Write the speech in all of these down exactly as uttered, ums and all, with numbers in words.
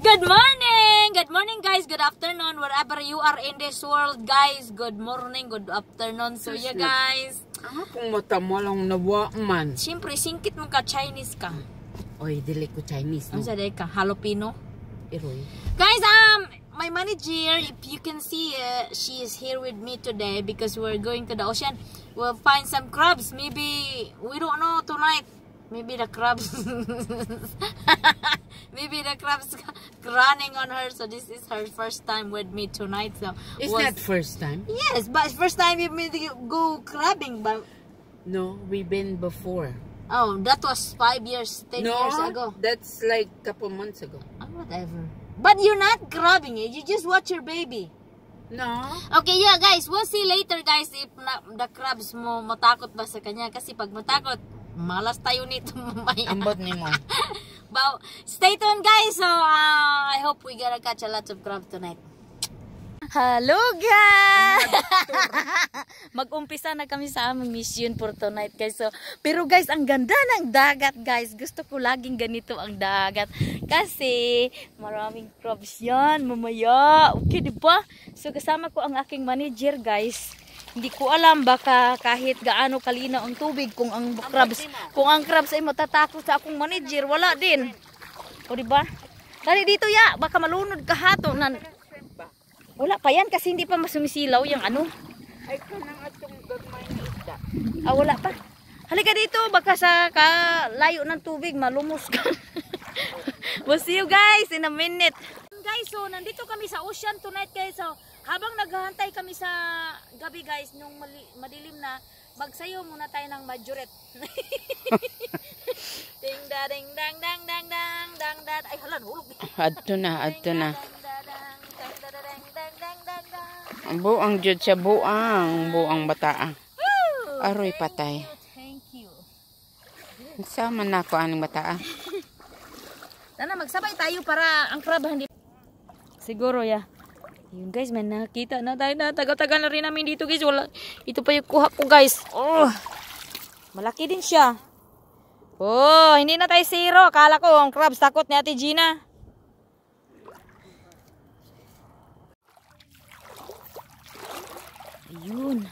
Good morning! Good morning guys, good afternoon, wherever you are in this world guys. Good morning, good afternoon. So yeah guys. Ang akong mata mo lang nawa man. Siyempre, singkit mo ka, Chinese ka. Oy, dili ko Chinese no. Ano sa day ka? Jalapeno? Iroy. Guys, um, my manager, if you can see, uh, she is here with me today because we're going to the ocean. We'll find some crabs. Maybe, we don't know tonight. Maybe the crabs, maybe the crabs running on her. So this is her first time with me tonight. So Is was, that first time? Yes, but first time we made go crabbing. But No, we've been before. oh, that was five years, ten no, years ago. that's like couple months ago. Oh, whatever. But you're not crabbing it. You just watch your baby. No. Okay, yeah, guys. We'll see later, guys, if na, the crabs mo matakot ba sa kanya. Kasi pag matakot, malas tayo nito mamaya. Ambot ni mo. But stay tuned, guys. So, uh, I hope we gonna catch a lot of crabs tonight. Hello, guys! Mag-umpisa na kami sa aming mission for tonight, guys. So, pero guys, ang ganda ng dagat, guys. Gusto ko laging ganito ang dagat. Kasi, maraming crabs yan. Mamaya. Okay, diba? So, kasama ko ang aking manager, guys. Hindi ko alam baka kahit gaano kalinaw ang tubig kung ang crabs, kung ang crabs ay matatakot sa akong manager, wala din. O diba? Dali dito ya, baka malunod ka hato nan. Wala pa yan kasi hindi pa masumisilaw yung ano. Ay kanang atong gagmay na isda. Ah, wala pa. Halika dito, baka sa layo ng tubig malumos ka. We'll see you guys in a minute. Guys, so nandito kami sa ocean tonight, guys. So habang naghahantay kami sa gabi, guys, nung madilim na, magsayo muna tayo ng majoret. Ding da ding dang dang dang dang dang dang. Ay hala, hulog. Adto na, adto na. Ang buang jud siya, buang, buang bataa. Aroy patay. Thank you. Sama na ko aning bataa. Sana magsabay tayo para ang crab hindi. Siguro ya. Yun guys, man nakita na tayo na tagal-tagal na rin namin dito guys. Wala. Ito pa yung kuha ko guys. Oh. Malaki din siya. Oh, hindi na tayo zero. Akala ko ang crabs takot ni Ate Gina. Ayun.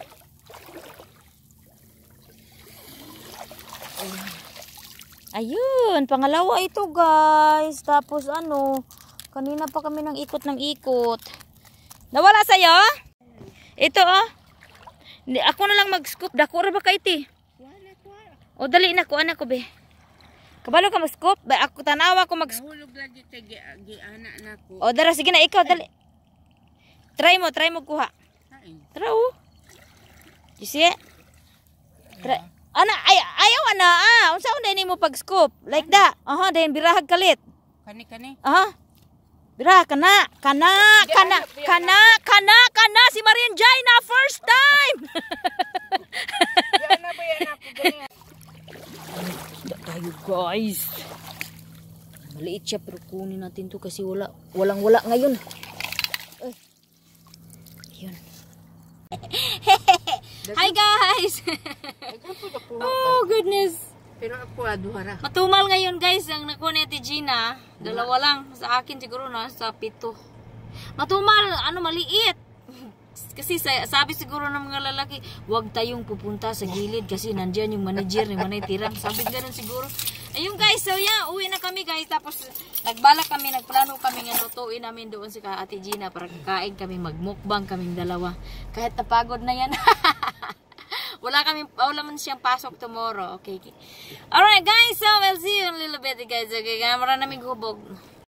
Ayun, pangalawa ito guys. Tapos ano, kanina pa kami nang ikot ng ikot. Nawala sa'yo? Ito oh. Hindi, ako na lang mag-scoop. Dako ra ba ka iti? O dali na ko, anak ko be. Kabalo ka mag-scoop? Ba, ako tanawa ko mag-scoop. Nahulog lagi kay giana na ko. O dara, sige na ikaw, dali. Try mo, try mo kuha. Tara oh. You see? Try. Ana, ay, ayaw ana ah. Unsa unday nimo pag-scoop? Like that. Aha, dayon birahag kalit. Kani kani. Aha. Bira, kana, kana, kana, kana, kana, kana, si Marian Jaina, first time! Yan na ba yan ako ganyan? Isda tayo guys. Maliit siya pero kunin natin to kasi wala, walang wala ngayon. Ay. Ayun. Hi guys! Oh goodness! Pero ako aduhara. Matumal ngayon guys ang nakuha ni Ate Gina. Dalawa lang. Sa akin siguro na sa pito. Matumal, ano maliit. Kasi sabi siguro ng mga lalaki, huwag tayong pupunta sa gilid kasi nandiyan yung manager ni Manay Tirang. Sabi ganun siguro. Ayun guys, so yeah, uwi na kami guys. Tapos nagbalak kami, nagplano kami nga lutuin namin doon sa Ate Gina para kakain kami, magmukbang kaming dalawa. Kahit napagod na yan. Wala kami, wala man siyang pasok tomorrow. Okay, okay. Alright guys, so we'll see you in a little bit guys. Okay, kamera namin hubog.